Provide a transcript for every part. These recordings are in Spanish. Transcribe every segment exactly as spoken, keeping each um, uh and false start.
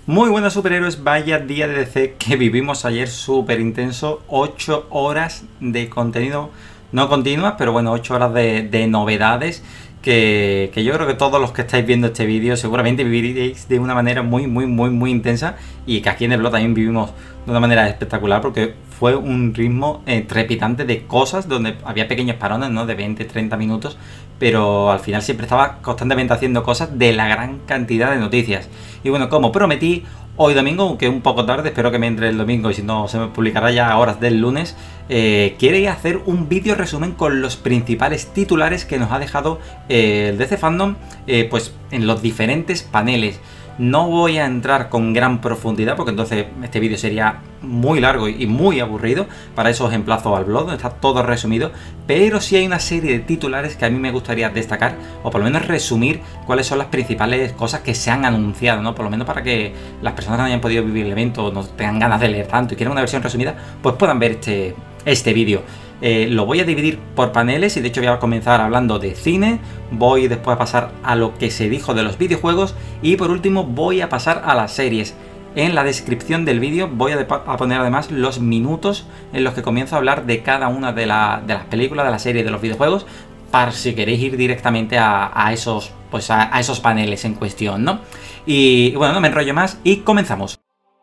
Muy buenas superhéroes, vaya día de D C que vivimos ayer, súper intenso, ocho horas de contenido, no continuas, pero bueno, ocho horas de, de novedades que, que yo creo que todos los que estáis viendo este vídeo seguramente viviréis de una manera muy, muy, muy, muy intensa, y que aquí en el blog también vivimos de una manera espectacular porque fue un ritmo eh, trepidante de cosas donde había pequeños parones, ¿no? De veinte, treinta minutos, pero al final siempre estaba constantemente haciendo cosas de la gran cantidad de noticias. Y bueno, como prometí, hoy domingo, aunque un poco tarde, espero que me entre el domingo y si no se me publicará ya a horas del lunes, eh, quiere hacer un vídeo resumen con los principales titulares que nos ha dejado eh, el D C Fandom eh, pues en los diferentes paneles. No voy a entrar con gran profundidad porque entonces este vídeo sería muy largo y muy aburrido. Para eso os emplazo al blog donde está todo resumido, pero sí hay una serie de titulares que a mí me gustaría destacar, o por lo menos resumir cuáles son las principales cosas que se han anunciado, ¿no? Por lo menos para que las personas que no hayan podido vivir el evento o no tengan ganas de leer tanto y quieran una versión resumida, pues puedan ver este, este vídeo. Eh, lo voy a dividir por paneles y de hecho voy a comenzar hablando de cine, voy después a pasar a lo que se dijo de los videojuegos y por último voy a pasar a las series. En la descripción del vídeo voy a, a poner además los minutos en los que comienzo a hablar de cada una de, la, de las películas, de la serie, de los videojuegos, para si queréis ir directamente a, a, esos, pues a, a esos paneles en cuestión, ¿no? Y bueno, no me enrollo más y comenzamos.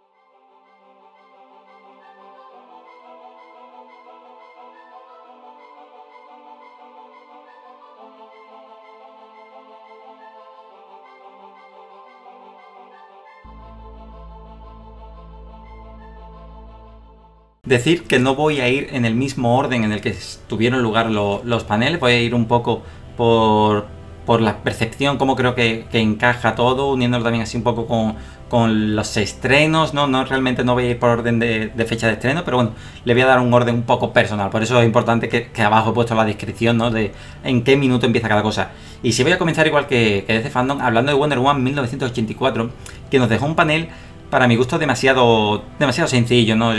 Decir que no voy a ir en el mismo orden en el que tuvieron lugar lo, los paneles, voy a ir un poco por, por la percepción, cómo creo que, que encaja todo, uniéndolo también así un poco con, con los estrenos, ¿no? No realmente no voy a ir por orden de, de fecha de estreno, pero bueno, le voy a dar un orden un poco personal, por eso es importante que, que abajo he puesto la descripción, ¿no? De en qué minuto empieza cada cosa. Y si voy a comenzar igual que, que D C Fandom, hablando de Wonder Woman mil novecientos ochenta y cuatro, que nos dejó un panel para mi gusto demasiado demasiado sencillo, ¿no?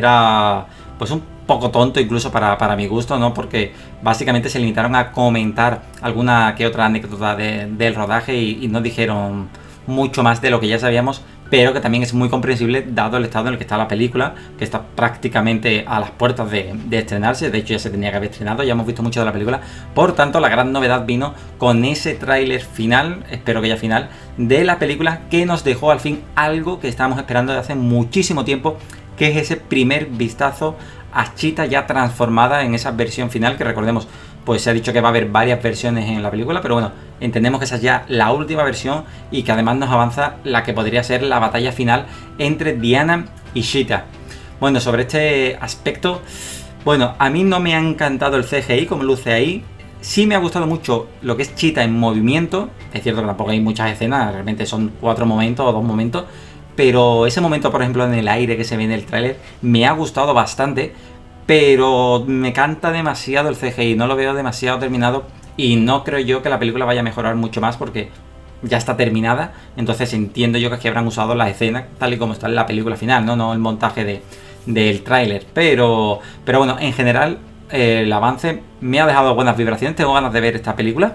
Era pues un poco tonto incluso para, para mi gusto, ¿no? Porque básicamente se limitaron a comentar alguna que otra anécdota de, del rodaje y, y no dijeron mucho más de lo que ya sabíamos, pero que también es muy comprensible dado el estado en el que está la película, que está prácticamente a las puertas de, de estrenarse. De hecho ya se tenía que haber estrenado, ya hemos visto mucho de la película. Por tanto, la gran novedad vino con ese tráiler final, espero que ya final, de la película, que nos dejó al fin algo que estábamos esperando desde hace muchísimo tiempo, que es ese primer vistazo a Cheetah ya transformada en esa versión final, que recordemos, pues se ha dicho que va a haber varias versiones en la película, pero bueno, entendemos que esa es ya la última versión y que además nos avanza la que podría ser la batalla final entre Diana y Cheetah. Bueno, sobre este aspecto, bueno, a mí no me ha encantado el C G I como luce ahí. Sí me ha gustado mucho lo que es Cheetah en movimiento. Es cierto que tampoco hay muchas escenas, realmente son cuatro momentos o dos momentos, pero ese momento, por ejemplo, en el aire que se ve en el tráiler, me ha gustado bastante, pero me canta demasiado el C G I, no lo veo demasiado terminado y no creo yo que la película vaya a mejorar mucho más porque ya está terminada. Entonces entiendo yo que aquí habrán usado la escena tal y como está en la película final, no, no el montaje de, del tráiler, pero, pero bueno, en general eh, el avance me ha dejado buenas vibraciones, tengo ganas de ver esta película.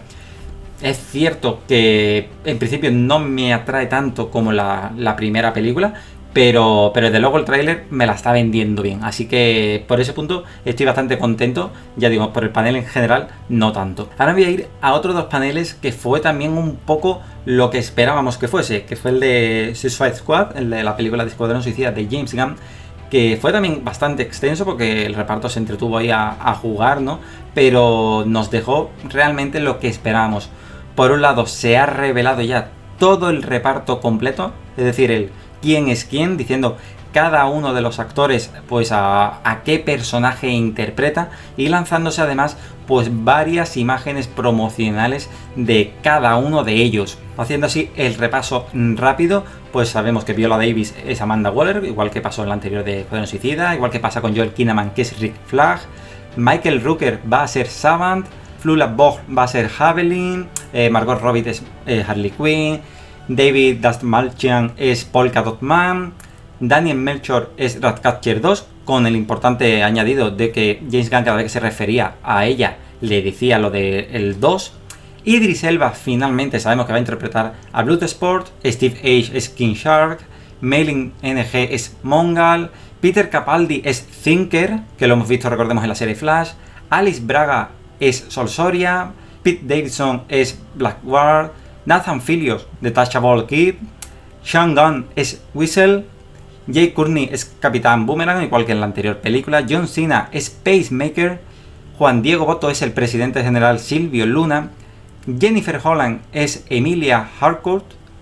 Es cierto que en principio no me atrae tanto como la, la primera película, pero, pero desde luego el tráiler me la está vendiendo bien, así que por ese punto estoy bastante contento. Ya digo, por el panel en general no tanto. Ahora voy a ir a otros dos paneles que fue también un poco lo que esperábamos que fuese, que fue el de Suicide Squad, el de la película de Escuadrón Suicida de James Gunn, que fue también bastante extenso porque el reparto se entretuvo ahí a, a jugar, ¿no? Pero nos dejó realmente lo que esperábamos. Por un lado, se ha revelado ya todo el reparto completo, es decir, el quién es quién, diciendo cada uno de los actores pues a, a qué personaje interpreta, y lanzándose además pues varias imágenes promocionales de cada uno de ellos. Haciendo así el repaso rápido, pues sabemos que Viola Davis es Amanda Waller, igual que pasó en la anterior de Escuadrón Suicida, igual que pasa con Joel Kinnaman, que es Rick Flag. Michael Rooker va a ser Savant, Flula Bogg va a ser Javelin, eh, Margot Robbie es eh, Harley Quinn, David Dastmalchian es Polka Dot Man, Daniel Melchor es Ratcatcher dos, con el importante añadido de que James Gunn cada vez que se refería a ella le decía lo del dos. Idris Elba finalmente sabemos que va a interpretar a Bloodsport, Steve Age es King Shark, Mei-Ling N G es Mongal, Peter Capaldi es Thinker, que lo hemos visto, recordemos, en la serie Flash, Alice Braga es Sol Soria, Pete Davidson es Blackguard, Nathan Fillion de Tasha Ball Kid, Sean Gunn es Whistle, Jay Courtney es Capitán Boomerang, igual que en la anterior película, John Cena es Pacemaker, Juan Diego Botto es el presidente general Silvio Luna, Jennifer Holland es Emilia Harcourt,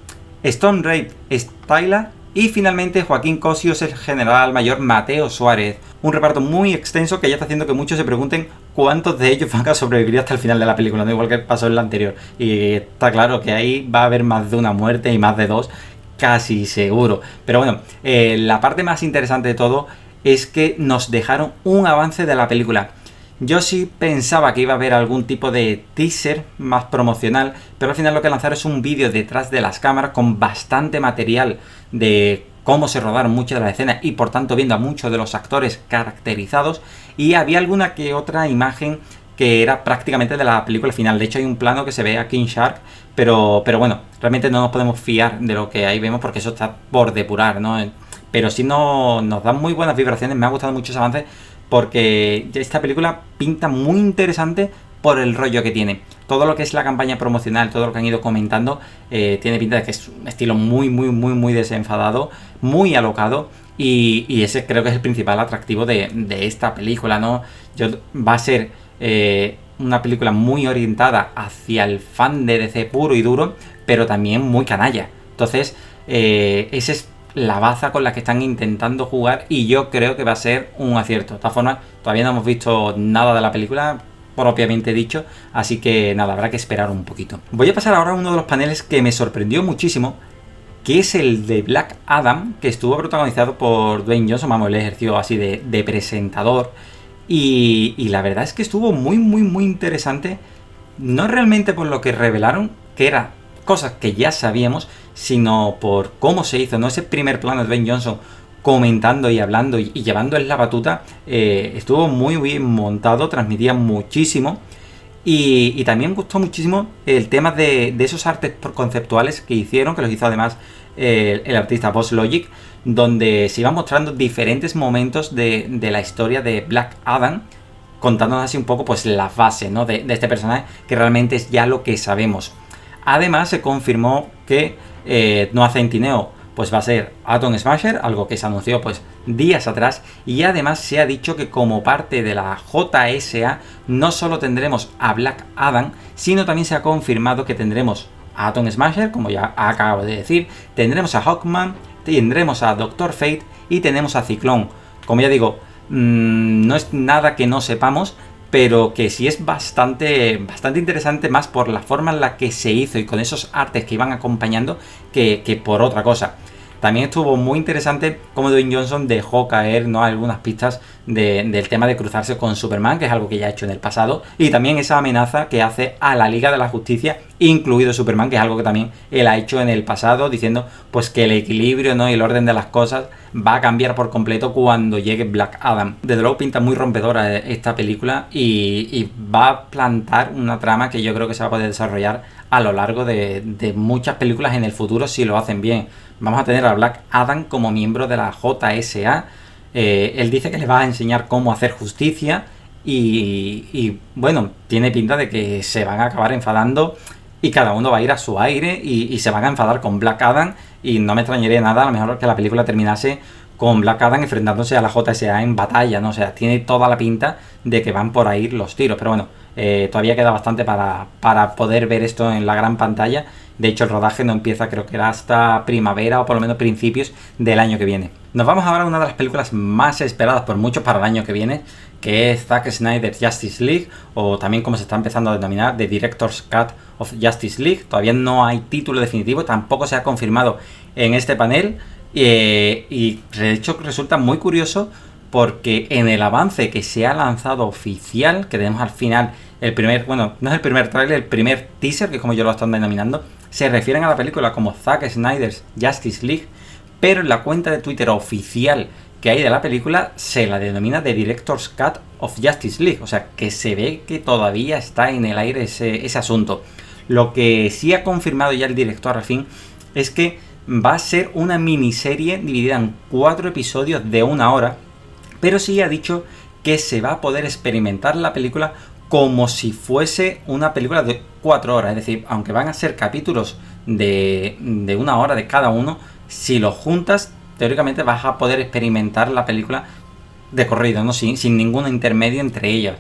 Stone Rape es Tyler y finalmente Joaquín Cosio es el general mayor Mateo Suárez. Un reparto muy extenso que ya está haciendo que muchos se pregunten cuántos de ellos van a sobrevivir hasta el final de la película, no igual que pasó en la anterior. Y está claro que ahí va a haber más de una muerte y más de dos, casi seguro. Pero bueno, eh, la parte más interesante de todo es que nos dejaron un avance de la película. Yo sí pensaba que iba a haber algún tipo de teaser más promocional, pero al final lo que lanzaron es un vídeo detrás de las cámaras con bastante material de cómo se rodaron muchas de las escenas y por tanto viendo a muchos de los actores caracterizados, y había alguna que otra imagen que era prácticamente de la película final. De hecho hay un plano que se ve a King Shark, pero, pero bueno, realmente no nos podemos fiar de lo que ahí vemos porque eso está por depurar, ¿no? Pero sí no, nos dan muy buenas vibraciones, me ha gustado mucho ese avance porque esta película pinta muy interesante por el rollo que tiene. Todo lo que es la campaña promocional, todo lo que han ido comentando, eh, tiene pinta de que es un estilo muy, muy, muy, muy desenfadado, muy alocado, y, y ese creo que es el principal atractivo de, de esta película, ¿no? Yo, va a ser eh, una película muy orientada hacia el fan de D C puro y duro, pero también muy canalla. Entonces, eh, ese es la baza con la que están intentando jugar y yo creo que va a ser un acierto. De todas formas, todavía no hemos visto nada de la película propiamente dicho, así que nada, habrá que esperar un poquito. Voy a pasar ahora a uno de los paneles que me sorprendió muchísimo, que es el de Black Adam, que estuvo protagonizado por Dwayne Johnson. Vamos, él ejerció así de, de presentador y, y la verdad es que estuvo muy, muy, muy interesante, no realmente por lo que revelaron, que era cosas que ya sabíamos, sino por cómo se hizo, ¿no? Ese primer plano de Dwayne Johnson comentando y hablando y, y llevando en la batuta, eh, estuvo muy bien montado, transmitía muchísimo. Y, y también me gustó muchísimo el tema de, de esos artes conceptuales que hicieron, que los hizo además eh, el artista Boss Logic, donde se iban mostrando diferentes momentos de, de la historia de Black Adam, contándonos así un poco pues la base, ¿no? de, de este personaje, que realmente es ya lo que sabemos. Además se confirmó que eh, Noah Centineo pues va a ser Atom Smasher, algo que se anunció pues días atrás, y además se ha dicho que como parte de la J S A no solo tendremos a Black Adam, sino también se ha confirmado que tendremos a Atom Smasher, como ya acabo de decir, tendremos a Hawkman, tendremos a Doctor Fate y tenemos a Ciclón. Como ya digo, mmm, no es nada que no sepamos, pero que sí es bastante, bastante interesante, más por la forma en la que se hizo y con esos artes que iban acompañando que, que por otra cosa. También estuvo muy interesante cómo Dwayne Johnson dejó caer, ¿no?, algunas pistas de, del tema de cruzarse con Superman, que es algo que ya ha hecho en el pasado, y también esa amenaza que hace a la Liga de la Justicia, incluido Superman, que es algo que también él ha hecho en el pasado, diciendo pues que el equilibrio, ¿no?, y el orden de las cosas va a cambiar por completo cuando llegue Black Adam. Desde luego pinta muy rompedora esta película y, y va a plantar una trama que yo creo que se va a poder desarrollar a lo largo de, de muchas películas en el futuro si lo hacen bien. Vamos a tener a Black Adam como miembro de la J S A. Eh, él dice que le va a enseñar cómo hacer justicia y, y bueno, tiene pinta de que se van a acabar enfadando y cada uno va a ir a su aire y, y se van a enfadar con Black Adam, y no me extrañaría nada a lo mejor que la película terminase con Black Adam enfrentándose a la J S A en batalla, ¿no? O sea, tiene toda la pinta de que van por ahí los tiros, pero bueno, eh, todavía queda bastante para, para poder ver esto en la gran pantalla. De hecho, el rodaje no empieza, creo que era hasta primavera o por lo menos principios del año que viene. Nos vamos ahora a una de las películas más esperadas por muchos para el año que viene, que es Zack Snyder's Justice League, o también como se está empezando a denominar, The Director's Cut of Justice League. Todavía no hay título definitivo, tampoco se ha confirmado en este panel, eh, y de hecho resulta muy curioso porque en el avance que se ha lanzado oficial, que tenemos al final el primer, bueno, no es el primer tráiler, el primer teaser, que es como yo lo estoy denominando, se refieren a la película como Zack Snyder's Justice League, pero en la cuenta de Twitter oficial que hay de la película se la denomina The Director's Cut of Justice League, o sea que se ve que todavía está en el aire ese, ese asunto. Lo que sí ha confirmado ya el director al fin es que va a ser una miniserie dividida en cuatro episodios de una hora, pero sí ha dicho que se va a poder experimentar la película como si fuese una película de cuatro horas, es decir, aunque van a ser capítulos de, de una hora de cada uno, si los juntas, teóricamente vas a poder experimentar la película de corrido, ¿no? Sin, sin ningún intermedio entre ellas.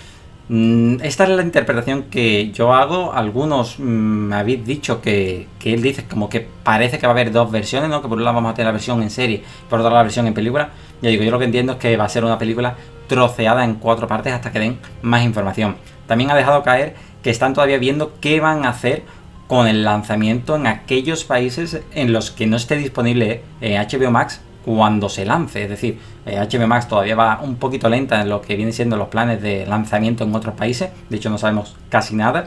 Esta es la interpretación que yo hago. Algunos me habéis dicho que, que él dice como que parece que va a haber dos versiones, ¿no? Que por un lado vamos a tener la versión en serie, por otro lado la versión en película. Ya digo, yo lo que entiendo es que va a ser una película troceada en cuatro partes hasta que den más información. También ha dejado caer que están todavía viendo qué van a hacer con el lanzamiento en aquellos países en los que no esté disponible eh, H B O Max cuando se lance. Es decir, eh, H B O Max todavía va un poquito lenta en lo que vienen siendo los planes de lanzamiento en otros países. De hecho, no sabemos casi nada.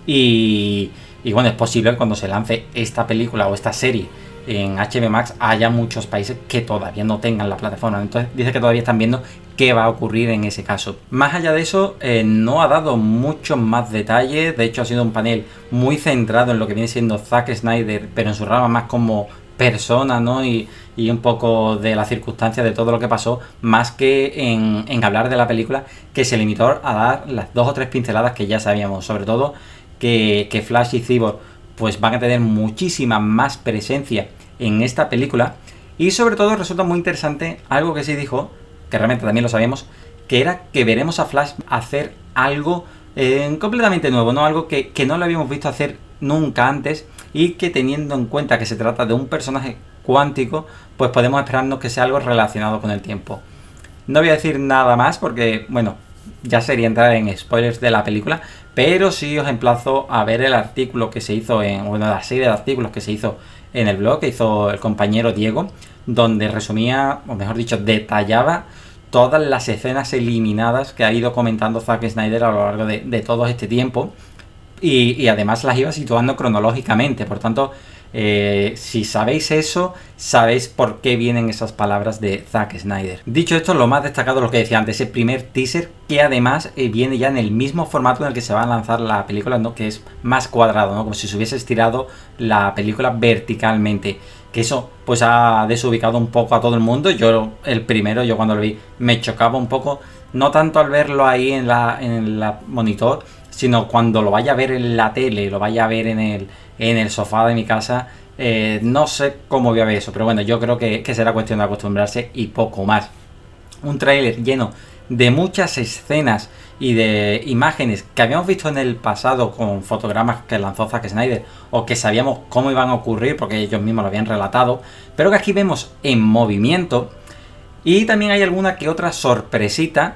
Y, y bueno, es posible que cuando se lance esta película o esta serie en H B O Max haya muchos países que todavía no tengan la plataforma. Entonces dice que todavía están viendo qué va a ocurrir en ese caso. Más allá de eso, eh, no ha dado muchos más detalles. De hecho, ha sido un panel muy centrado en lo que viene siendo Zack Snyder, pero en su rama más como persona, ¿no? Y, y un poco de las circunstancias de todo lo que pasó, más que en, en hablar de la película, que se limitó a dar las dos o tres pinceladas que ya sabíamos. Sobre todo que, que Flash y Cyborg pues van a tener muchísima más presencia en esta película. Y sobre todo resulta muy interesante algo que sí dijo, que realmente también lo sabíamos, que era que veremos a Flash hacer algo eh, completamente nuevo, ¿no? Algo que, que no lo habíamos visto hacer nunca antes, y que teniendo en cuenta que se trata de un personaje cuántico, pues podemos esperarnos que sea algo relacionado con el tiempo. No voy a decir nada más porque, bueno, ya sería entrar en spoilers de la película, pero sí os emplazo a ver el artículo que se hizo en, bueno, la serie de artículos que se hizo en el blog que hizo el compañero Diego, donde resumía, o mejor dicho, detallaba todas las escenas eliminadas que ha ido comentando Zack Snyder a lo largo de, de todo este tiempo, y, y además las iba situando cronológicamente. Por tanto, eh, si sabéis eso, sabéis por qué vienen esas palabras de Zack Snyder. Dicho esto, lo más destacado, lo que decía antes, ese primer teaser, que además eh, viene ya en el mismo formato en el que se va a lanzar la película, ¿no? Que es más cuadrado, ¿no? Como si se hubiese estirado la película verticalmente. Que eso pues ha desubicado un poco a todo el mundo. Yo, el primero, yo cuando lo vi me chocaba un poco, no tanto al verlo ahí en la, en la monitor, sino cuando lo vaya a ver en la tele, lo vaya a ver en el, en el sofá de mi casa. Eh, no sé cómo voy a ver eso, pero bueno, yo creo que, que será cuestión de acostumbrarse y poco más. Un tráiler lleno de muchas escenas y de imágenes que habíamos visto en el pasado con fotogramas que lanzó Zack Snyder, o que sabíamos cómo iban a ocurrir porque ellos mismos lo habían relatado, pero que aquí vemos en movimiento. Y también hay alguna que otra sorpresita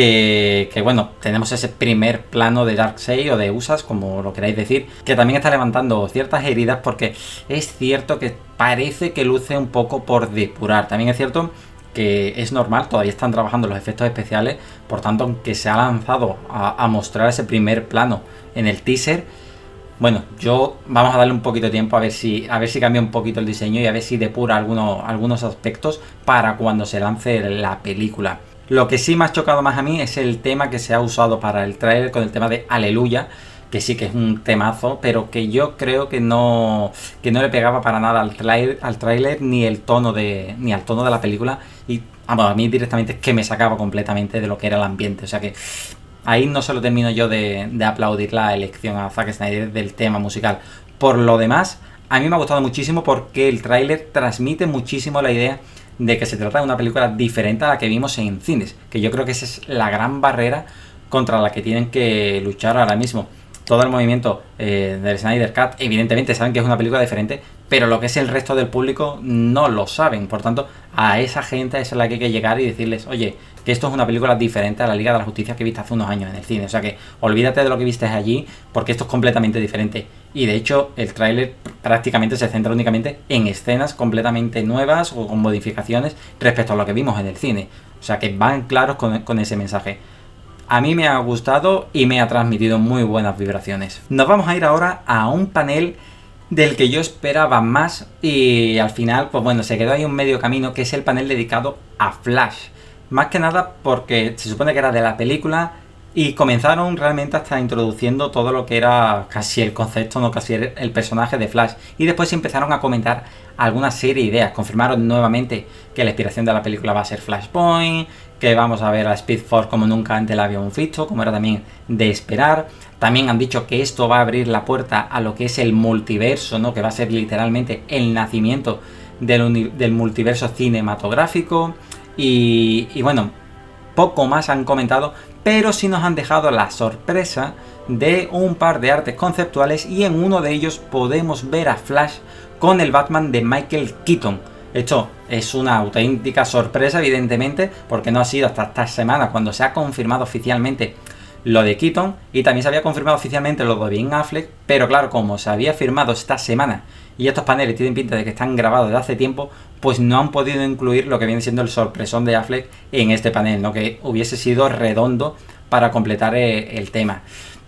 que, que bueno, tenemos ese primer plano de Darkseid o de U S A S, como lo queráis decir, que también está levantando ciertas heridas, porque es cierto que parece que luce un poco por depurar. También es cierto que es normal, todavía están trabajando los efectos especiales, por tanto, aunque se ha lanzado a, a mostrar ese primer plano en el teaser, bueno, yo vamos a darle un poquito de tiempo a ver si a ver si cambia un poquito el diseño y a ver si depura algunos, algunos aspectos para cuando se lance la película. Lo que sí me ha chocado más a mí es el tema que se ha usado para el tráiler, con el tema de Aleluya, que sí que es un temazo, pero que yo creo que no que no le pegaba para nada al tráiler, al tráiler ni el tono de ni al tono de la película, y vamos, a mí directamente es que me sacaba completamente de lo que era el ambiente. O sea que ahí no se lo termino yo de, de aplaudir la elección a Zack Snyder del tema musical. Por lo demás, a mí me ha gustado muchísimo porque el tráiler transmite muchísimo la idea de que se trata de una película diferente a la que vimos en cines, que yo creo que esa es la gran barrera contra la que tienen que luchar ahora mismo. Todo el movimiento eh, del Snyder Cut, evidentemente saben que es una película diferente, pero lo que es el resto del público no lo saben. Por tanto, a esa gente es a la que hay que llegar y decirles, oye, que esto es una película diferente a la Liga de la Justicia que viste hace unos años en el cine. O sea que olvídate de lo que viste allí, porque esto es completamente diferente. Y de hecho, el tráiler prácticamente se centra únicamente en escenas completamente nuevas o con modificaciones respecto a lo que vimos en el cine. O sea que van claros con, con ese mensaje. A mí me ha gustado y me ha transmitido muy buenas vibraciones. Nos vamos a ir ahora a un panel del que yo esperaba más y al final, pues bueno, se quedó ahí un medio camino, que es el panel dedicado a Flash. Más que nada porque se supone que era de la película Y comenzaron realmente hasta introduciendo todo lo que era casi el concepto, no casi el, el personaje de Flash. Y después empezaron a comentar alguna serie de ideas. Confirmaron nuevamente que la inspiración de la película va a ser Flashpoint, que vamos a ver a Speed Force como nunca antes la habíamos visto, como era también de esperar. También han dicho que esto va a abrir la puerta a lo que es el multiverso, ¿no? Que va a ser literalmente el nacimiento del, del multiverso cinematográfico. Y, y bueno, poco más han comentado, pero sí nos han dejado la sorpresa de un par de artes conceptuales y en uno de ellos podemos ver a Flash con el Batman de Michael Keaton. Esto es una auténtica sorpresa, evidentemente, porque no ha sido hasta esta semana cuando se ha confirmado oficialmente lo de Keaton, y también se había confirmado oficialmente lo de Ben Affleck, pero claro, como se había firmado esta semana y estos paneles tienen pinta de que están grabados desde hace tiempo, pues no han podido incluir lo que viene siendo el sorpresón de Affleck en este panel, ¿no? Que hubiese sido redondo para completar el tema.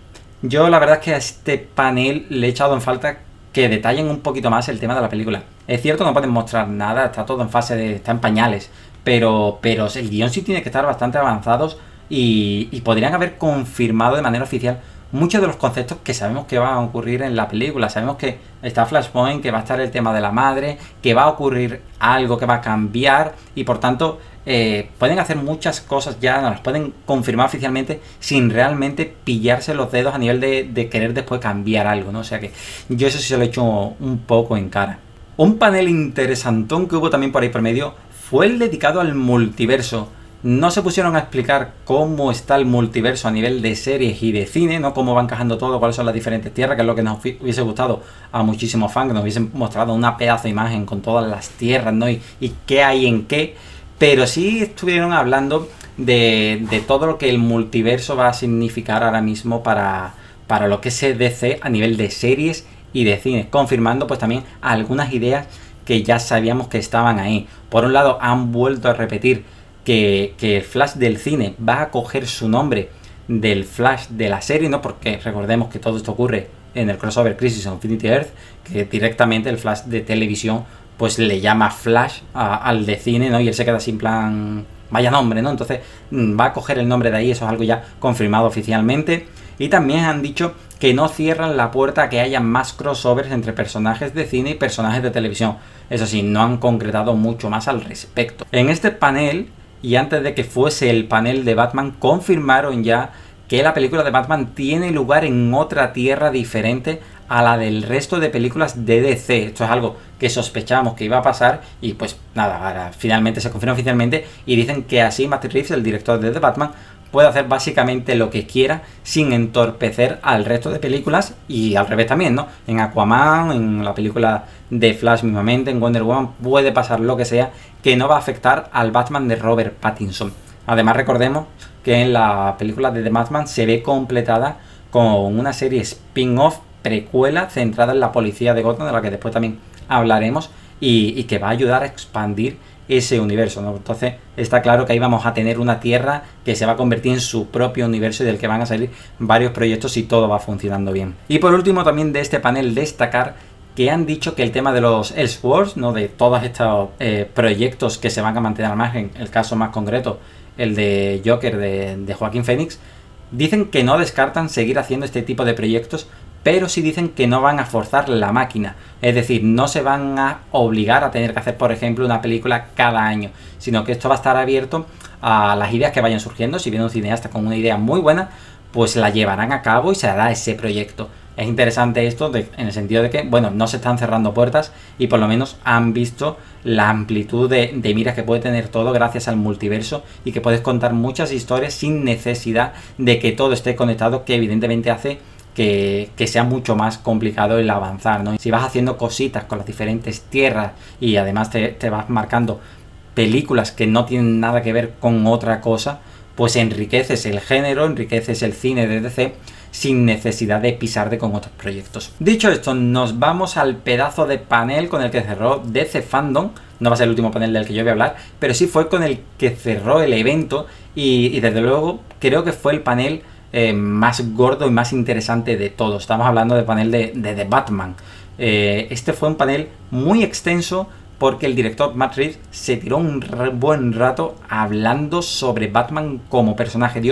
Yo la verdad es que a este panel le he echado en falta que detallen un poquito más el tema de la película. Es cierto, no pueden mostrar nada, está todo en fase de... está en pañales, pero, pero el guión sí tiene que estar bastante avanzados y, y podrían haber confirmado de manera oficial muchos de los conceptos que sabemos que van a ocurrir en la película. Sabemos que está Flashpoint, que va a estar el tema de la madre, que va a ocurrir algo que va a cambiar y por tanto eh, pueden hacer muchas cosas ya, no las pueden confirmar oficialmente sin realmente pillarse los dedos a nivel de, de querer después cambiar algo, ¿no? O sea que yo eso sí se lo he hecho un poco en cara. Un panel interesantón que hubo también por ahí por medio fue el dedicado al multiverso. No se pusieron a explicar cómo está el multiverso a nivel de series y de cine, ¿no? Cómo va encajando todo, cuáles son las diferentes tierras, que es lo que nos hubiese gustado a muchísimos fans, que nos hubiesen mostrado una pedazo de imagen con todas las tierras, ¿no? Y, y qué hay en qué. Pero sí estuvieron hablando de, de todo lo que el multiverso va a significar ahora mismo para, para lo que es D C a nivel de series y de cine, confirmando pues también algunas ideas que ya sabíamos que estaban ahí. Por un lado, han vuelto a repetir Que, que el Flash del cine va a coger su nombre del Flash de la serie, ¿no? Porque recordemos que todo esto ocurre en el crossover Crisis on Infinite Earth, que directamente el Flash de televisión pues le llama Flash a, al de cine, ¿no? Y él se queda sin plan, vaya nombre, ¿no? Entonces va a coger el nombre de ahí, eso es algo ya confirmado oficialmente. Y también han dicho que no cierran la puerta a que haya más crossovers entre personajes de cine y personajes de televisión. Eso sí, no han concretado mucho más al respecto. En este panel, y antes de que fuese el panel de Batman, confirmaron ya que la película de Batman tiene lugar en otra tierra diferente a la del resto de películas de D C. Esto es algo que sospechábamos que iba a pasar y pues nada, ahora finalmente se confirma oficialmente y dicen que así Matt Reeves, el director de The Batman, puede hacer básicamente lo que quiera sin entorpecer al resto de películas y al revés también, ¿no? En Aquaman, en la película de Flash mismamente, en Wonder Woman, puede pasar lo que sea que no va a afectar al Batman de Robert Pattinson. Además recordemos que en la película de The Batman se ve completada con una serie spin-off precuela centrada en la policía de Gotham, de la que después también hablaremos, y, y que va a ayudar a expandir ese universo, ¿no? Entonces está claro que ahí vamos a tener una tierra que se va a convertir en su propio universo y del que van a salir varios proyectos si todo va funcionando bien. Y por último también de este panel destacar que han dicho que el tema de los Elseworlds, ¿no? De todos estos eh, proyectos que se van a mantener al margen, el caso más concreto, el de Joker de, de Joaquín Phoenix, dicen que no descartan seguir haciendo este tipo de proyectos, pero sí dicen que no van a forzar la máquina. Es decir, no se van a obligar a tener que hacer, por ejemplo, una película cada año, sino que esto va a estar abierto a las ideas que vayan surgiendo. Si viene un cineasta con una idea muy buena, pues la llevarán a cabo y se hará ese proyecto. Es interesante esto de, en el sentido de que, bueno, no se están cerrando puertas y por lo menos han visto la amplitud de, de miras que puede tener todo gracias al multiverso y que puedes contar muchas historias sin necesidad de que todo esté conectado, que evidentemente hace Que, que sea mucho más complicado el avanzar, ¿no? Si vas haciendo cositas con las diferentes tierras y además te, te vas marcando películas que no tienen nada que ver con otra cosa, pues enriqueces el género, enriqueces el cine de D C sin necesidad de pisarte con otros proyectos. Dicho esto, nos vamos al pedazo de panel con el que cerró D C Fandom. No va a ser el último panel del que yo voy a hablar, pero sí fue con el que cerró el evento y, y desde luego creo que fue el panel Eh, más gordo y más interesante de todos. Estamos hablando del panel de, de The Batman. Eh, este fue un panel muy extenso porque el director Matt Reeves se tiró un buen rato hablando sobre Batman como personaje. Dio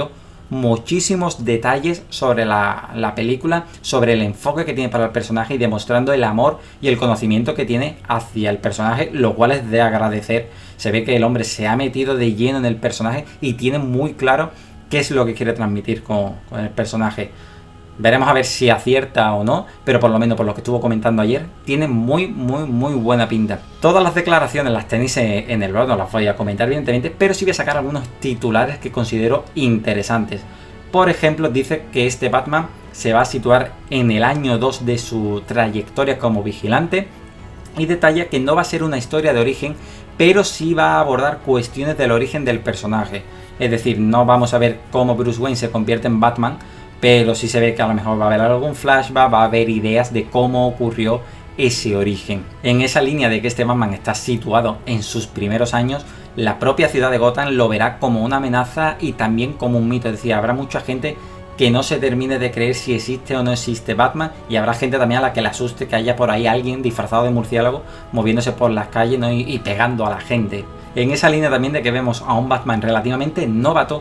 muchísimos detalles sobre la, la película, sobre el enfoque que tiene para el personaje y demostrando el amor y el conocimiento que tiene hacia el personaje, lo cual es de agradecer. Se ve que el hombre se ha metido de lleno en el personaje y tiene muy claro qué es lo que quiere transmitir con, con el personaje. Veremos a ver si acierta o no, pero por lo menos por lo que estuvo comentando ayer, tiene muy, muy, muy buena pinta. Todas las declaraciones las tenéis en el blog, no las voy a comentar evidentemente, pero sí voy a sacar algunos titulares que considero interesantes. Por ejemplo, dice que este Batman se va a situar en el año dos de su trayectoria como vigilante y detalla que no va a ser una historia de origen, pero sí va a abordar cuestiones del origen del personaje. Es decir, no vamos a ver cómo Bruce Wayne se convierte en Batman, pero sí se ve que a lo mejor va a haber algún flashback, va a haber ideas de cómo ocurrió ese origen. En esa línea de que este Batman está situado en sus primeros años, la propia ciudad de Gotham lo verá como una amenaza y también como un mito. Es decir, habrá mucha gente que no se termine de creer si existe o no existe Batman, y habrá gente también a la que le asuste que haya por ahí alguien disfrazado de murciélago moviéndose por las calles, ¿no? y, y pegando a la gente. En esa línea también de que vemos a un Batman relativamente novato,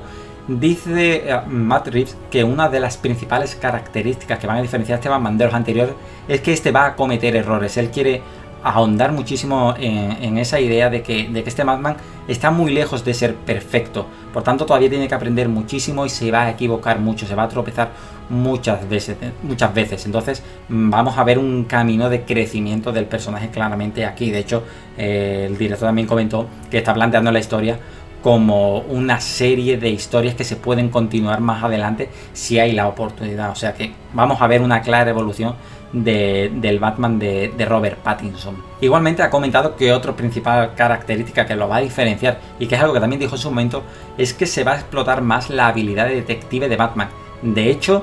dice uh, Matt Reeves que una de las principales características que van a diferenciar a este Batman de los anteriores es que este va a cometer errores. Él quiere ahondar muchísimo en, en esa idea de que, de que este Batman está muy lejos de ser perfecto. Por tanto, todavía tiene que aprender muchísimo y se va a equivocar mucho, se va a tropezar muchas veces. Muchas veces. Entonces, vamos a ver un camino de crecimiento del personaje claramente aquí. De hecho, eh, el director también comentó que está planteando la historia como una serie de historias que se pueden continuar más adelante si hay la oportunidad. O sea que vamos a ver una clara evolución de, del Batman de, de Robert Pattinson. Igualmente ha comentado que otra principal característica que lo va a diferenciar, y que es algo que también dijo en su momento, es que se va a explotar más la habilidad de detective de Batman. De hecho,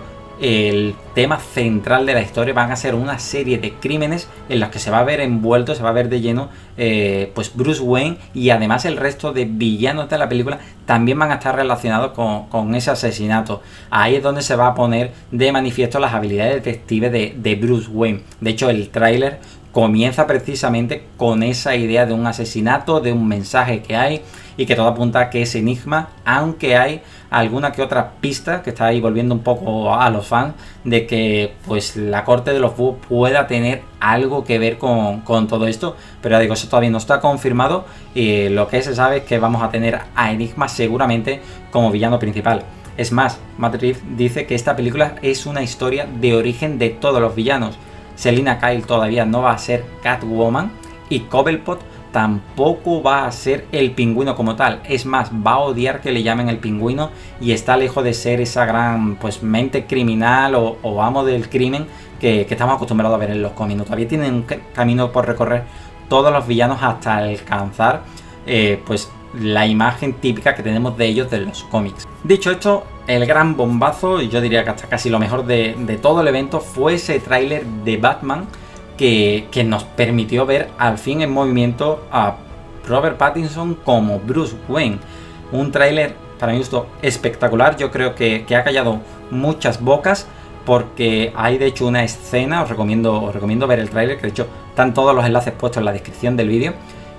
el tema central de la historia van a ser una serie de crímenes en los que se va a ver envuelto, se va a ver de lleno eh, pues Bruce Wayne, y además el resto de villanos de la película también van a estar relacionados con, con ese asesinato. Ahí es donde se va a poner de manifiesto las habilidades detectives de, de Bruce Wayne. De hecho, el tráiler comienza precisamente con esa idea de un asesinato, de un mensaje que hay y que todo apunta a que es enigma, aunque hay alguna que otra pista que está ahí volviendo un poco a los fans de que pues la corte de los búhos pueda tener algo que ver con, con todo esto, pero ya digo, eso todavía no está confirmado, y lo que se sabe es que vamos a tener a Enigma seguramente como villano principal. Es más, Matt Reeves dice que esta película es una historia de origen de todos los villanos. Selina Kyle todavía no va a ser Catwoman y Cobblepot tampoco va a ser el Pingüino como tal. Es más, va a odiar que le llamen el Pingüino y está lejos de ser esa gran pues mente criminal o, o amo del crimen que, que estamos acostumbrados a ver en los cómics. Todavía tienen un camino por recorrer todos los villanos hasta alcanzar eh, pues la imagen típica que tenemos de ellos de los cómics. Dicho esto, el gran bombazo, y yo diría que hasta casi lo mejor de, de todo el evento, fue ese tráiler de Batman que, que nos permitió ver al fin en movimiento a Robert Pattinson como Bruce Wayne. Un tráiler para mi gusto espectacular. Yo creo que, que ha callado muchas bocas, porque hay de hecho una escena, os recomiendo, os recomiendo ver el tráiler, que de hecho están todos los enlaces puestos en la descripción del vídeo.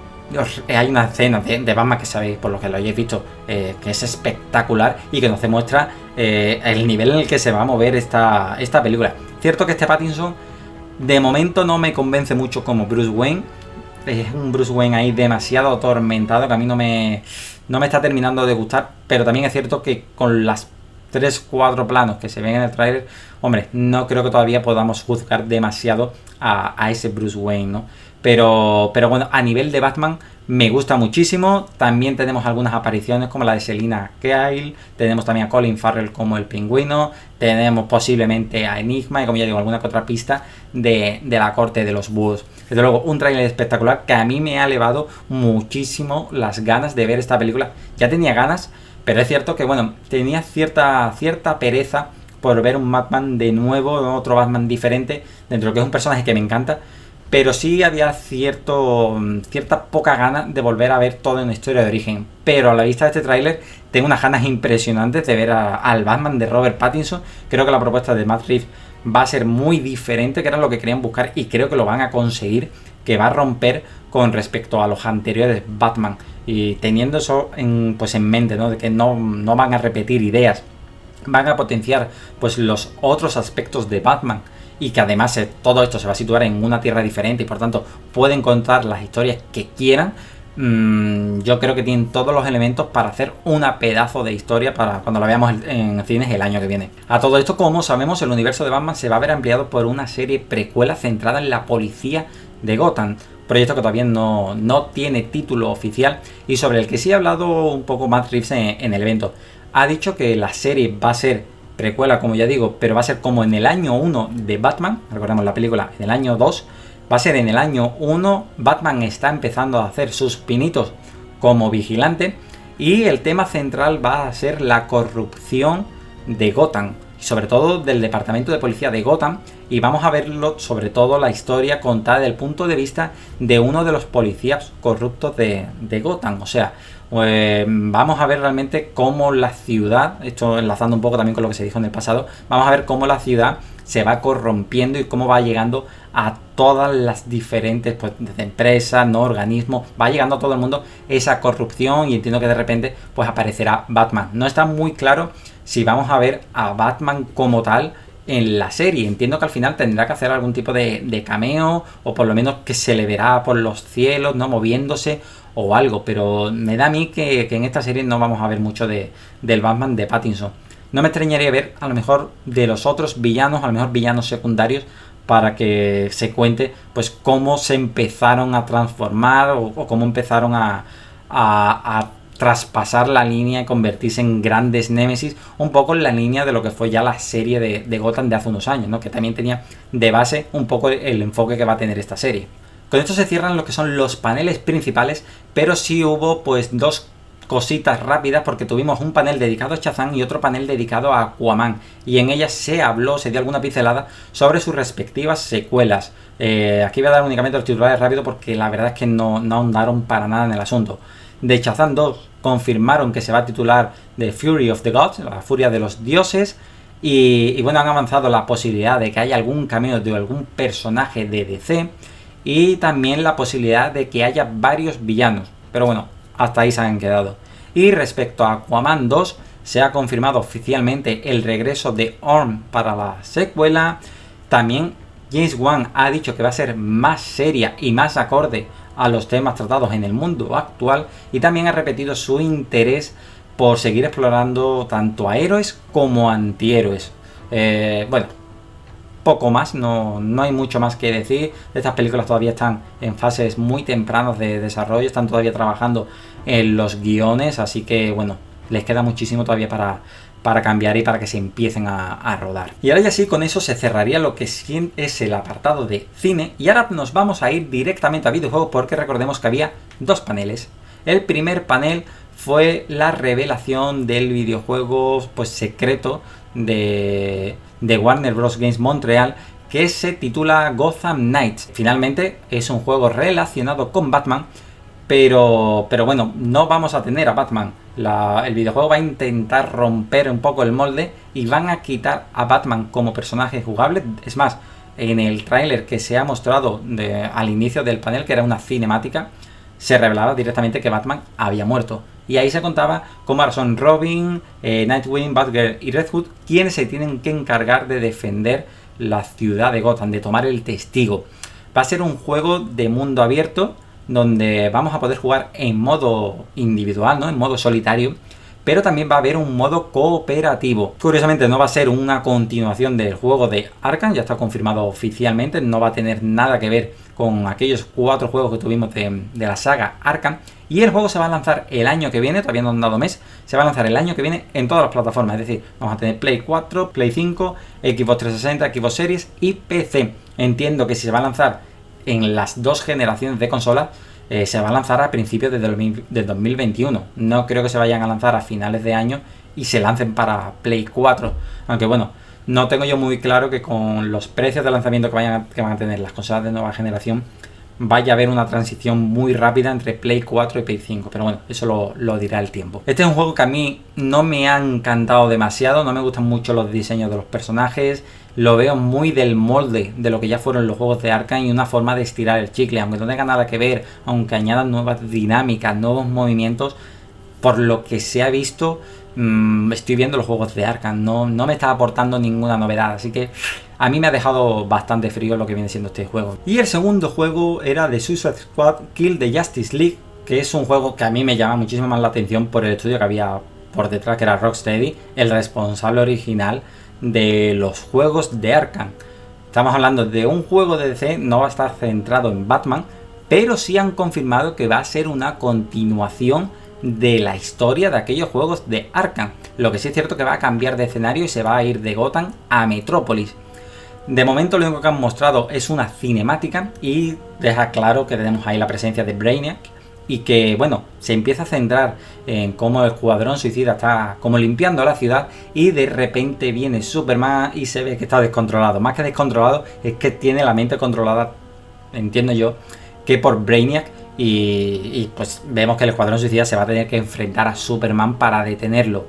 Hay una escena de, de Batman que sabéis, por lo que lo hayáis visto, eh, que es espectacular y que nos demuestra eh, el nivel en el que se va a mover esta, esta película. Cierto que este Pattinson de momento no me convence mucho como Bruce Wayne. Es un Bruce Wayne ahí demasiado atormentado, que a mí no me, no me está terminando de gustar. Pero también es cierto que con las tres cuatro planos que se ven en el tráiler, hombre, no creo que todavía podamos juzgar demasiado a, a ese Bruce Wayne, ¿no? Pero, pero bueno, a nivel de Batman me gusta muchísimo. También tenemos algunas apariciones como la de Selina Kyle, tenemos también a Colin Farrell como el Pingüino, tenemos posiblemente a Enigma y, como ya digo, alguna que otra pista de, de la corte de los búhos. Desde luego, un tráiler espectacular que a mí me ha elevado muchísimo las ganas de ver esta película. Ya tenía ganas, pero es cierto que, bueno, tenía cierta, cierta pereza por ver un Batman de nuevo, otro Batman diferente, dentro de lo que es un personaje que me encanta. Pero sí había cierto, cierta poca gana de volver a ver toda una historia de origen. Pero a la vista de este tráiler tengo unas ganas impresionantes de ver a, al Batman de Robert Pattinson. Creo que la propuesta de Matt Reeves va a ser muy diferente, que era lo que querían buscar, y creo que lo van a conseguir, que va a romper con respecto a los anteriores Batman. Y teniendo eso en, pues en mente, ¿no? De que no, no van a repetir ideas van a potenciar pues los otros aspectos de Batman, y que además eh, todo esto se va a situar en una tierra diferente y por tanto pueden contar las historias que quieran. Mm, yo creo que tienen todos los elementos para hacer una pedazo de historia para cuando la veamos en cines el año que viene. A todo esto, como sabemos, el universo de Batman se va a ver ampliado por una serie precuela centrada en la policía de Gotham, proyecto que todavía no, no tiene título oficial y sobre el que sí ha hablado un poco Matt Reeves en, en el evento. Ha dicho que la serie va a ser precuela, como ya digo, pero va a ser como en el año uno de Batman. Recordemos la película en el año dos. Va a ser en el año uno, Batman está empezando a hacer sus pinitos como vigilante y el tema central va a ser la corrupción de Gotham, sobre todo del departamento de policía de Gotham, y vamos a verlo sobre todo la historia contada desde el punto de vista de uno de los policías corruptos de, de Gotham. O sea, pues vamos a ver realmente cómo la ciudad, esto enlazando un poco también con lo que se dijo en el pasado, vamos a ver cómo la ciudad se va corrompiendo y cómo va llegando a todas las diferentes pues, empresas, no organismos, va llegando a todo el mundo esa corrupción y entiendo que de repente pues aparecerá Batman. No está muy claro si vamos a ver a Batman como tal en la serie. Entiendo que al final tendrá que hacer algún tipo de, de cameo o por lo menos que se le verá por los cielos, no moviéndose o algo, pero me da a mí que, que en esta serie no vamos a ver mucho de, del Batman de Pattinson. No me extrañaría ver a lo mejor de los otros villanos, a lo mejor villanos secundarios, para que se cuente pues cómo se empezaron a transformar o, o cómo empezaron a, a, a traspasar la línea y convertirse en grandes némesis, un poco en la línea de lo que fue ya la serie de, de Gotham de hace unos años, ¿no? Que también tenía de base un poco el enfoque que va a tener esta serie. Con esto se cierran lo que son los paneles principales, pero sí hubo pues dos cositas rápidas porque tuvimos un panel dedicado a Shazam y otro panel dedicado a Aquaman, y en ellas se habló, se dio alguna pincelada sobre sus respectivas secuelas. Eh, aquí voy a dar únicamente los titulares rápido porque la verdad es que no, no ahondaron para nada en el asunto. De Shazam dos confirmaron que se va a titular The Fury of the Gods, la furia de los dioses, y, y bueno, han avanzado la posibilidad de que haya algún cameo de algún personaje de D C y también la posibilidad de que haya varios villanos, pero bueno, hasta ahí se han quedado. Y respecto a Aquaman dos, se ha confirmado oficialmente el regreso de Orm para la secuela. También James Wan ha dicho que va a ser más seria y más acorde a los temas tratados en el mundo actual, y también ha repetido su interés por seguir explorando tanto a héroes como antihéroes. Eh, bueno, poco más, no, no hay mucho más que decir. Estas películas todavía están en fases muy tempranas de desarrollo, están todavía trabajando en los guiones, así que bueno, les queda muchísimo todavía para, para cambiar y para que se empiecen a, a rodar. Y ahora ya sí, con eso se cerraría lo que es el apartado de cine, y ahora nos vamos a ir directamente a videojuegos porque recordemos que había dos paneles. El primer panel fue la revelación del videojuego pues secreto de, de Warner Bros. Games Montreal, que se titula Gotham Knights. Finalmente es un juego relacionado con Batman, pero, pero bueno, no vamos a tener a Batman. La, el videojuego va a intentar romper un poco el molde y van a quitar a Batman como personaje jugable. Es más, en el tráiler que se ha mostrado de, al inicio del panel, que era una cinemática, se revelaba directamente que Batman había muerto. Y ahí se contaba cómo ahora son Robin, eh, Nightwing, Batgirl y Red Hood quienes se tienen que encargar de defender la ciudad de Gotham, de tomar el testigo. Va a ser un juego de mundo abierto donde vamos a poder jugar en modo individual, ¿no? En modo solitario, pero también va a haber un modo cooperativo. Curiosamente no va a ser una continuación del juego de Arkham, ya está confirmado oficialmente, no va a tener nada que ver con aquellos cuatro juegos que tuvimos de, de la saga Arkham, y el juego se va a lanzar el año que viene, todavía no han dado mes, se va a lanzar el año que viene en todas las plataformas, es decir, vamos a tener Play cuatro, Play cinco, Xbox trescientos sesenta, Xbox Series y P C. Entiendo que si se va a lanzar en las dos generaciones de consolas, eh, se va a lanzar a principios de dos mil veintiuno. No creo que se vayan a lanzar a finales de año y se lancen para Play cuatro. Aunque bueno, no tengo yo muy claro que con los precios de lanzamiento que, vayan a, que van a tener las consolas de nueva generación vaya a haber una transición muy rápida entre Play cuatro y Play cinco, pero bueno, eso lo, lo dirá el tiempo. Este es un juego que a mí no me ha encantado demasiado, no me gustan mucho los diseños de los personajes, lo veo muy del molde de lo que ya fueron los juegos de Arkham y una forma de estirar el chicle, aunque no tenga nada que ver, aunque añadan nuevas dinámicas, nuevos movimientos, por lo que se ha visto, mmm, estoy viendo los juegos de Arkham, no, no me está aportando ninguna novedad, así que a mí me ha dejado bastante frío lo que viene siendo este juego. Y el segundo juego era The Suicide Squad Kill the Justice League, que es un juego que a mí me llama muchísimo más la atención por el estudio que había por detrás, que era Rocksteady, el responsable original de los juegos de Arkham. Estamos hablando de un juego de D C, no va a estar centrado en Batman, pero sí han confirmado que va a ser una continuación de la historia de aquellos juegos de Arkham. Lo que sí es cierto que va a cambiar de escenario y se va a ir de Gotham a Metrópolis. De momento lo único que han mostrado es una cinemática y deja claro que tenemos ahí la presencia de Brainiac y que, bueno, se empieza a centrar en cómo el Escuadrón Suicida está como limpiando la ciudad y de repente viene Superman y se ve que está descontrolado. Más que descontrolado, es que tiene la mente controlada, entiendo yo, que por Brainiac y, y pues vemos que el Escuadrón Suicida se va a tener que enfrentar a Superman para detenerlo.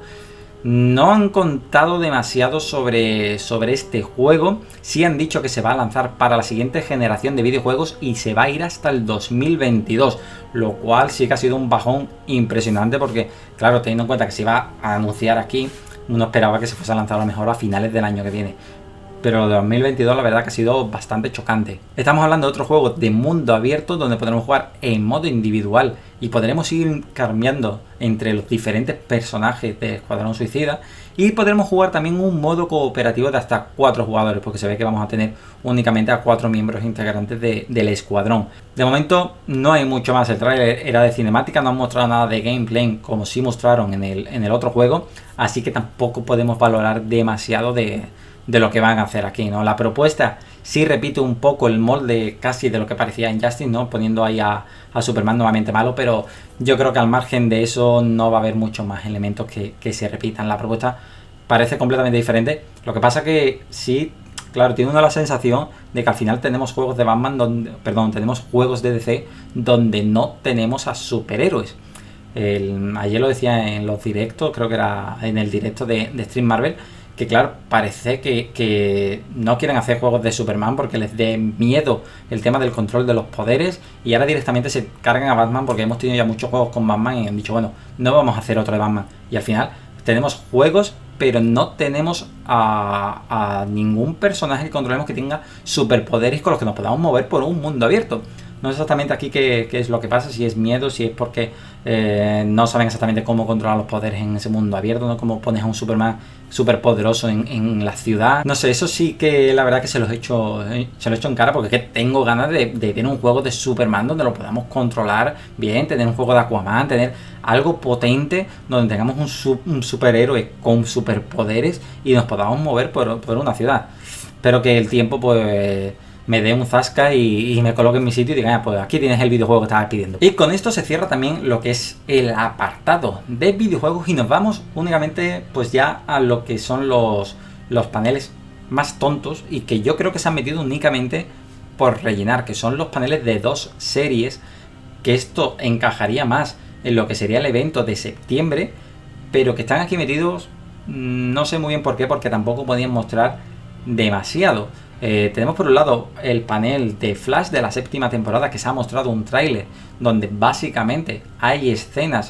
No han contado demasiado sobre, sobre este juego. Sí han dicho que se va a lanzar para la siguiente generación de videojuegos y se va a ir hasta el dos mil veintidós, lo cual sí que ha sido un bajón impresionante porque, claro, teniendo en cuenta que se iba a anunciar aquí, uno esperaba que se fuese a lanzar a lo mejor a finales del año que viene. Pero el dos mil veintidós la verdad que ha sido bastante chocante. Estamos hablando de otro juego de mundo abierto donde podremos jugar en modo individual y podremos ir cambiando entre los diferentes personajes de Escuadrón Suicida y podremos jugar también un modo cooperativo de hasta cuatro jugadores porque se ve que vamos a tener únicamente a cuatro miembros integrantes de, del escuadrón. De momento no hay mucho más, el trailer era de cinemática, no han mostrado nada de gameplay como sí mostraron en el, en el otro juego, así que tampoco podemos valorar demasiado de... de lo que van a hacer aquí, ¿no? La propuesta sí repite un poco el molde casi de lo que parecía en Justice, ¿no? Poniendo ahí a, a Superman nuevamente malo, pero yo creo que al margen de eso no va a haber muchos más elementos que, que se repitan. La propuesta parece completamente diferente. Lo que pasa que sí, claro, tiene uno la sensación de que al final tenemos juegos de Batman, donde, perdón, tenemos juegos de D C donde no tenemos a superhéroes. El, ayer lo decía en los directos, creo que era en el directo de, de Stream Marvel, que claro, parece que, que no quieren hacer juegos de Superman porque les dé miedo el tema del control de los poderes y ahora directamente se cargan a Batman porque hemos tenido ya muchos juegos con Batman y han dicho, bueno, no vamos a hacer otro de Batman. Y al final tenemos juegos, pero no tenemos a, a ningún personaje que controlemos que tenga superpoderes con los que nos podamos mover por un mundo abierto. No sé exactamente aquí qué, qué es lo que pasa, si es miedo, si es porque eh, no saben exactamente cómo controlar los poderes en ese mundo abierto, ¿no? Cómo pones a un Superman súper poderoso en, en la ciudad. No sé, eso sí que la verdad que se los he hecho, eh, se lo he hecho en cara porque es que tengo ganas de, de tener un juego de Superman donde lo podamos controlar bien, tener un juego de Aquaman, tener algo potente donde tengamos un, sub, un superhéroe con superpoderes y nos podamos mover por, por una ciudad. Pero que el tiempo pues me dé un zasca y, y me coloque en mi sitio y diga, ah, pues aquí tienes el videojuego que estabas pidiendo. Y con esto se cierra también lo que es el apartado de videojuegos y nos vamos únicamente pues ya a lo que son los, los paneles más tontos y que yo creo que se han metido únicamente por rellenar, que son los paneles de dos series, que esto encajaría más en lo que sería el evento de septiembre, pero que están aquí metidos, no sé muy bien por qué, porque tampoco podían mostrar demasiado. Eh, tenemos por un lado el panel de Flash de la séptima temporada, que se ha mostrado un tráiler donde básicamente hay escenas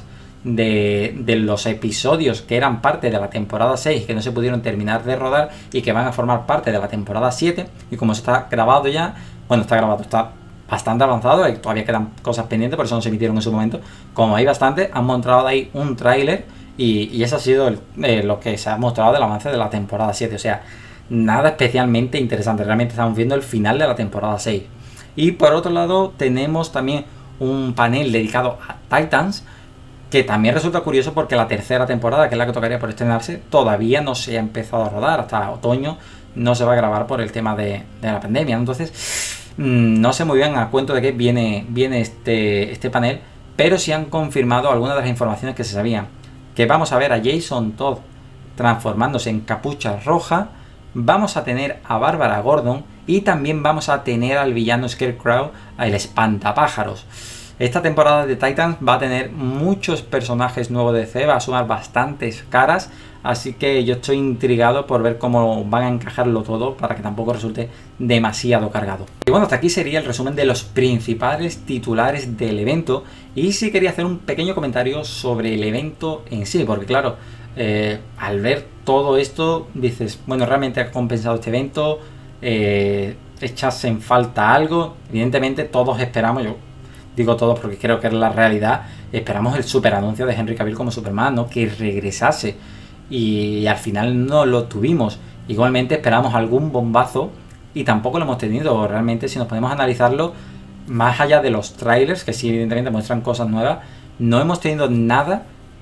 de, de los episodios que eran parte de la temporada seis que no se pudieron terminar de rodar y que van a formar parte de la temporada siete, y como está grabado ya, bueno, está grabado, está bastante avanzado y todavía quedan cosas pendientes, por eso no se emitieron en su momento. Como hay bastante, han mostrado ahí un tráiler y, y eso ha sido el, eh, lo que se ha mostrado del avance de la temporada siete, o sea, nada especialmente interesante, realmente estamos viendo el final de la temporada seis. Y por otro lado tenemos también un panel dedicado a Titans, que también resulta curioso porque la tercera temporada, que es la que tocaría por estrenarse, todavía no se ha empezado a rodar, hasta otoño no se va a grabar por el tema de, de la pandemia. Entonces mmm, no sé muy bien a cuento de qué viene, viene este, este panel, pero sí han confirmado algunas de las informaciones que se sabían, que vamos a ver a Jason Todd transformándose en Capucha Roja, vamos a tener a Bárbara Gordon y también vamos a tener al villano Scarecrow, el espantapájaros. Esta temporada de Titans va a tener muchos personajes nuevos de D C, va a sumar bastantes caras, así que yo estoy intrigado por ver cómo van a encajarlo todo para que tampoco resulte demasiado cargado. Y bueno, hasta aquí sería el resumen de los principales titulares del evento, y sí quería hacer un pequeño comentario sobre el evento en sí, porque claro, eh, al ver todo esto dices, bueno, realmente ha compensado este evento, eh, echas en falta algo. Evidentemente todos esperamos, yo digo todos porque creo que es la realidad, esperamos el super anuncio de Henry Cavill como Superman, ¿no? Que regresase, y al final no lo tuvimos. Igualmente esperamos algún bombazo y tampoco lo hemos tenido. Realmente, si nos podemos analizarlo, más allá de los trailers, que sí evidentemente muestran cosas nuevas, no hemos tenido nada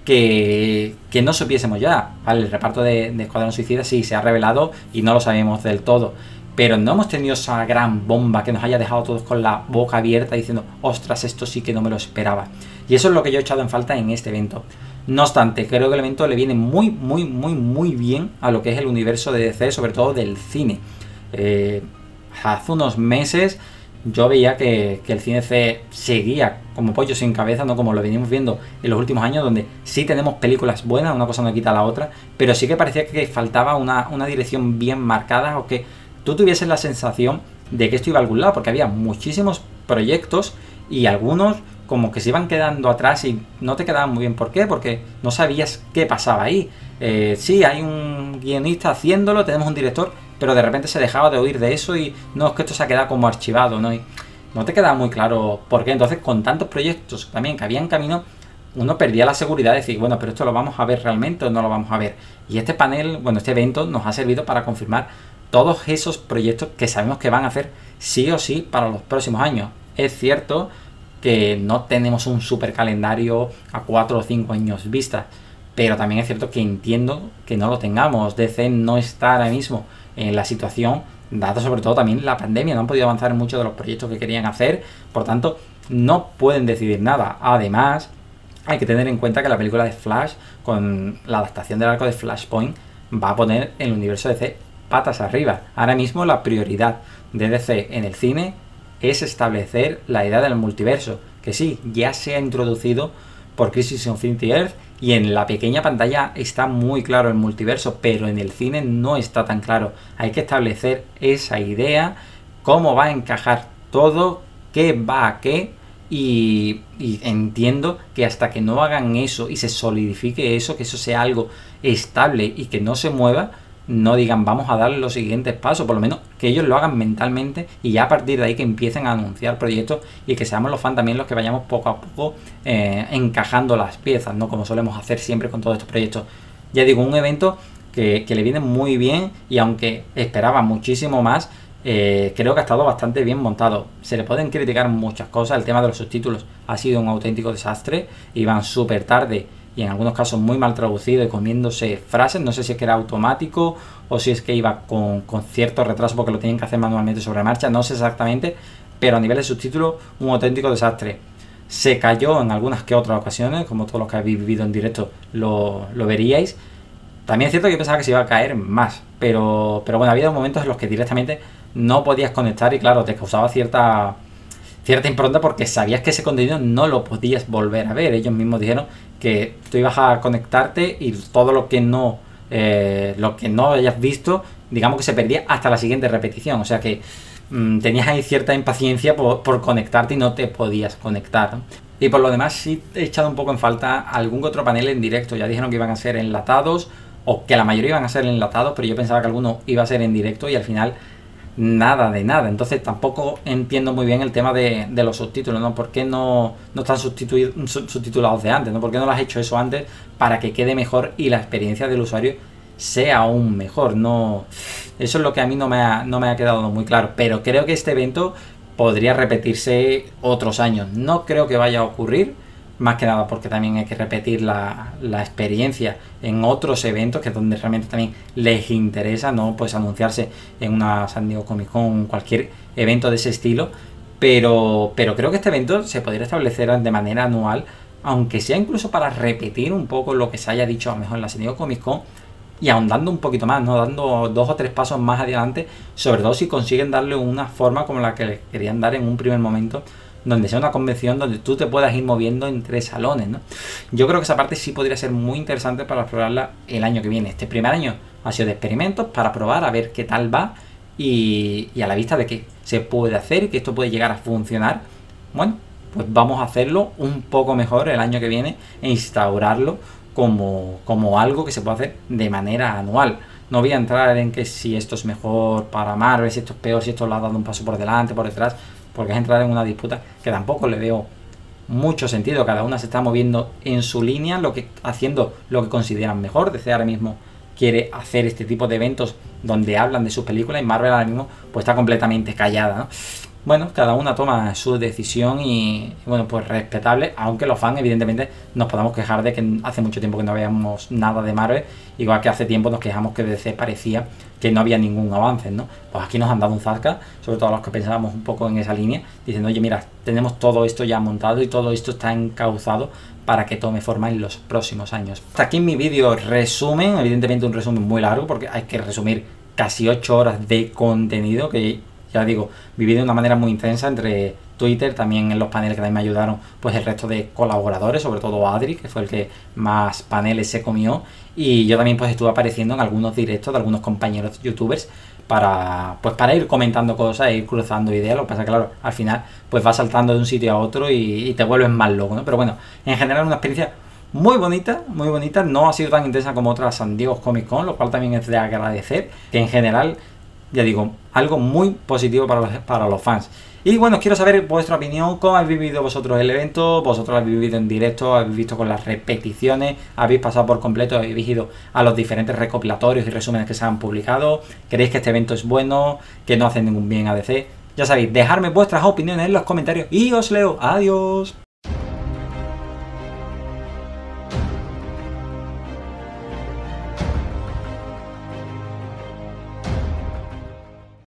que, que no supiésemos ya. Vale, el reparto de, de Escuadrón Suicida sí se ha revelado y no lo sabemos del todo, pero no hemos tenido esa gran bomba que nos haya dejado todos con la boca abierta diciendo, ostras, esto sí que no me lo esperaba. Y eso es lo que yo he echado en falta en este evento. No obstante, creo que el evento le viene muy, muy, muy, muy bien a lo que es el universo de D C, sobre todo del cine. Eh, hace unos meses yo veía que, que el cine C seguía como pollo sin cabeza, no como lo venimos viendo en los últimos años, donde sí tenemos películas buenas, una cosa no quita la otra, pero sí que parecía que faltaba una, una dirección bien marcada, o que tú tuvieses la sensación de que esto iba a algún lado, porque había muchísimos proyectos y algunos como que se iban quedando atrás y no te quedaban muy bien. ¿Por qué? Porque no sabías qué pasaba ahí. Eh, sí, hay un guionista haciéndolo, tenemos un director, pero de repente se dejaba de oír de eso y no, es que esto se ha quedado como archivado, ¿no? Y no te quedaba muy claro por qué. Entonces, con tantos proyectos también que había en camino, uno perdía la seguridad de decir, bueno, pero esto lo vamos a ver realmente o no lo vamos a ver. Y este panel, bueno, este evento nos ha servido para confirmar todos esos proyectos que sabemos que van a hacer sí o sí para los próximos años. Es cierto que no tenemos un super calendario a cuatro o cinco años vista, pero también es cierto que entiendo que no lo tengamos. D C no está ahora mismo en la situación, dado sobre todo también la pandemia, no han podido avanzar en muchos de los proyectos que querían hacer, por tanto no pueden decidir nada. Además, hay que tener en cuenta que la película de Flash, con la adaptación del arco de Flashpoint, va a poner el universo de D C patas arriba. Ahora mismo la prioridad de D C en el cine es establecer la idea del multiverso, que sí, ya se ha introducido por Crisis on Infinite Earth y en la pequeña pantalla está muy claro el multiverso, pero en el cine no está tan claro. Hay que establecer esa idea, cómo va a encajar todo, qué va a qué, y, y entiendo que hasta que no hagan eso y se solidifique eso, que eso sea algo estable y que no se mueva, no digan vamos a dar los siguientes pasos, por lo menos que ellos lo hagan mentalmente y ya a partir de ahí que empiecen a anunciar proyectos y que seamos los fans también los que vayamos poco a poco eh, encajando las piezas, ¿no? Como solemos hacer siempre con todos estos proyectos. Ya digo, un evento que, que le viene muy bien y aunque esperaba muchísimo más, eh, creo que ha estado bastante bien montado. Se le pueden criticar muchas cosas, el tema de los subtítulos ha sido un auténtico desastre, iban súper tarde y en algunos casos muy mal traducido y comiéndose frases. No sé si es que era automático o si es que iba con, con cierto retraso porque lo tienen que hacer manualmente sobre marcha, no sé exactamente, pero a nivel de subtítulos un auténtico desastre. Se cayó en algunas que otras ocasiones, como todos los que habéis vivido en directo lo, lo veríais. También es cierto que yo pensaba que se iba a caer más, pero, pero bueno, había momentos en los que directamente no podías conectar y claro, te causaba cierta... cierta impronta porque sabías que ese contenido no lo podías volver a ver. Ellos mismos dijeron que tú ibas a conectarte y todo lo que no eh, lo que no hayas visto, digamos que se perdía hasta la siguiente repetición. O sea que mmm, tenías ahí cierta impaciencia por, por conectarte y no te podías conectar, ¿no? Y por lo demás sí he echado un poco en falta algún que otro panel en directo. Ya dijeron que iban a ser enlatados o que la mayoría iban a ser enlatados, pero yo pensaba que alguno iba a ser en directo y al final nada de nada. Entonces tampoco entiendo muy bien el tema de, de los subtítulos, ¿no? ¿Por qué no, no están subtitulados de antes, ¿no? ¿Por qué no lo has hecho eso antes para que quede mejor y la experiencia del usuario sea aún mejor? No, eso es lo que a mí no me ha, no me ha quedado muy claro, pero creo que este evento podría repetirse otros años. No creo que vaya a ocurrir, más que nada porque también hay que repetir la, la experiencia en otros eventos, que es donde realmente también les interesa, no pues anunciarse en una San Diego Comic Con, cualquier evento de ese estilo, pero, pero creo que este evento se podría establecer de manera anual, aunque sea incluso para repetir un poco lo que se haya dicho a lo mejor en la San Diego Comic Con y ahondando un poquito más, ¿no? Dando dos o tres pasos más adelante, sobre todo si consiguen darle una forma como la que les querían dar en un primer momento, donde sea una convención donde tú te puedas ir moviendo entre salones, ¿no? Yo creo que esa parte sí podría ser muy interesante para explorarla el año que viene. Este primer año ha sido de experimentos para probar a ver qué tal va y, y a la vista de que se puede hacer y que esto puede llegar a funcionar, bueno, pues vamos a hacerlo un poco mejor el año que viene e instaurarlo como, como algo que se puede hacer de manera anual. No voy a entrar en que si esto es mejor para Marvel, si esto es peor, si esto lo ha dado un paso por delante, por detrás, porque es entrar en una disputa que tampoco le veo mucho sentido. Cada una se está moviendo en su línea, lo que, haciendo lo que consideran mejor. D C ahora mismo quiere hacer este tipo de eventos donde hablan de sus películas y Marvel ahora mismo pues está completamente callada, ¿no? Bueno, cada una toma su decisión y, y bueno, pues respetable, aunque los fans evidentemente nos podamos quejar de que hace mucho tiempo que no veíamos nada de Marvel, igual que hace tiempo nos quejamos que D C parecía que no había ningún avance, ¿no? Pues aquí nos han dado un zasca, sobre todo a los que pensábamos un poco en esa línea, diciendo, oye, mira, tenemos todo esto ya montado y todo esto está encauzado para que tome forma en los próximos años. Hasta aquí mi vídeo resumen, evidentemente un resumen muy largo porque hay que resumir casi ocho horas de contenido que, ya digo, viví de una manera muy intensa entre Twitter, también en los paneles que también me ayudaron pues el resto de colaboradores, sobre todo Adri, que fue el que más paneles se comió, y yo también pues estuve apareciendo en algunos directos de algunos compañeros youtubers para pues para ir comentando cosas e ir cruzando ideas. Lo que pasa es que claro, al final pues vas saltando de un sitio a otro y, y te vuelves más loco, ¿no? Pero bueno, en general una experiencia muy bonita, muy bonita, no ha sido tan intensa como otras San Diego Comic Con, lo cual también es de agradecer, que en general, ya digo, algo muy positivo para los, para los fans. Y bueno, quiero saber vuestra opinión, cómo habéis vivido vosotros el evento, vosotros lo habéis vivido en directo, habéis visto con las repeticiones, habéis pasado por completo, habéis ido a los diferentes recopilatorios y resúmenes que se han publicado, creéis que este evento es bueno, que no hace ningún bien a D C. Ya sabéis, dejadme vuestras opiniones en los comentarios y os leo. Adiós.